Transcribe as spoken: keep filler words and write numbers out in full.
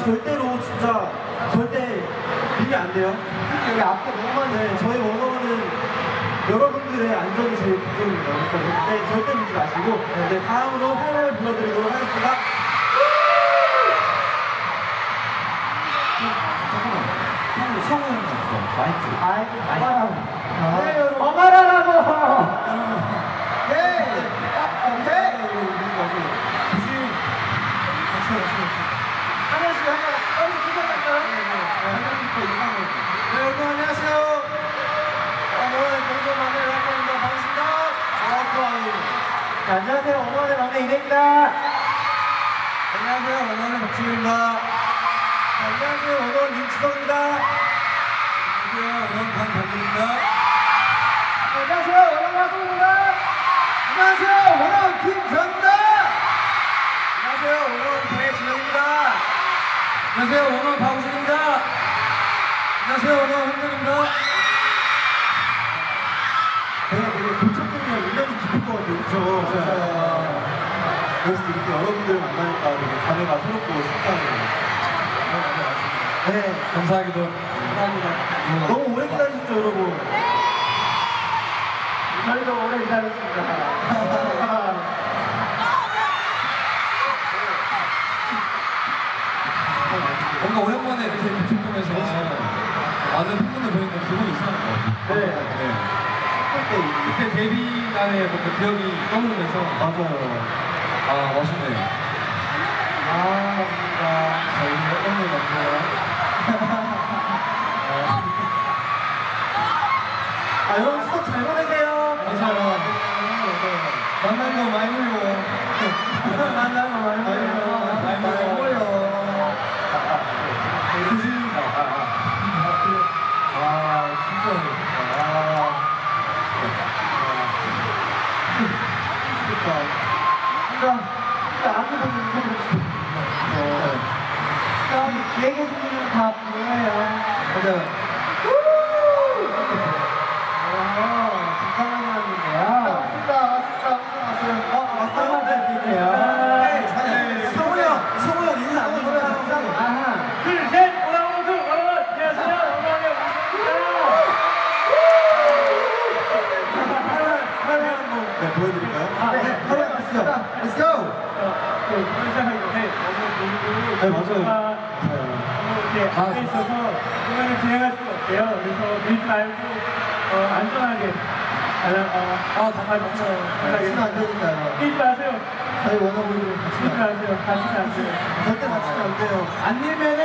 절대로 진짜 절대 밀리 안 돼요. 여기 앞에 너무 많네. 저희 원어원은 여러분들의 안전이 제일 걱정입니다. 그러니까 네, 절대 밀지 마시고 네, 다음으로 하나를 불러드리도록 하겠습니다. 잠깐만. 성우 형이 없어. 마이크. 마이크. 엄마라고. 네, 여러분. 엄마라고. 네. 오케이. 하나씩 하나 빨리 시작할까요? 네, 여러분 안녕하세요. 오늘 공동만의 락커입니다. 반갑습니다. 네, 안녕하세요. 원어원의 막내 이대입니다. 안녕하세요. 원어원의 박지훈입니다. 안녕하세요. 원어원 윤지성입니다. 안녕하세요. 원어원 강병규입니다. 안녕하세요. 원어원 하수입니다. 안녕하세요. 원어원 김정입니다. 안녕하세요. 원어원 배진영입니다. 안녕하세요. 원어원 박우진입니다. 안녕하세요. 원어원 홍준입니다. 제가 되게 도착하면 인연이 깊을 것 같아요. 그렇죠? 맞아요. 그래서 이렇게 여러분들을 만나니까 되게 감회가 새롭고 색다르네요. 네, 감사하기도. 감사합니다. 너무 오래 기다리셨죠, 여러분? 저희도 오래 기다렸습니다. 뭔가 오랜만에 이렇게 집중해서 많은 팬분들 보니까 기분이 이상할 것 같아요. 네. 네. 그때 데뷔 날에 뭔가 기억이 떠오르면서 맞아요. 아 멋있네요. 아, 맞습니다. 저희 어떤 일 같아요? 아, 여러분 수업 잘 보내세요. 맞아요. 만난 거 많이 몰려. 만난 거 많이 보내요. 많이 보여요. 아, 진짜 멋있다. 아, 진짜, 진짜 아무도 못하고 여기 뒤에 계신 분들은 다 보여요. 맞아요. 진짜 많이 왔는데요. 왔습니다, 왔습니다, 왔어요. 어, 왔어요? 네, 성우 형, 성우 형 인사 안 해주세요. 아하. 둘, 셋, 오라오라 둘, 오라오라. 안녕하세요. 오라오라 하나 한번 네, 보여드릴까요? 아, 네, 하나 가시죠. Let's go. 네, 맞아요. 이렇게 앞에 있어서 공연을 진행할 수가 없대요. 그래서 밀지 말고 어, 안전하게 가장 어, 아, 다 같이는 안 되니까요. 밀지 마세요. 저희 원어블을 같이 밀지 마세요. 다치지 않세요. 절대 다치면 안 돼요. 안 밀면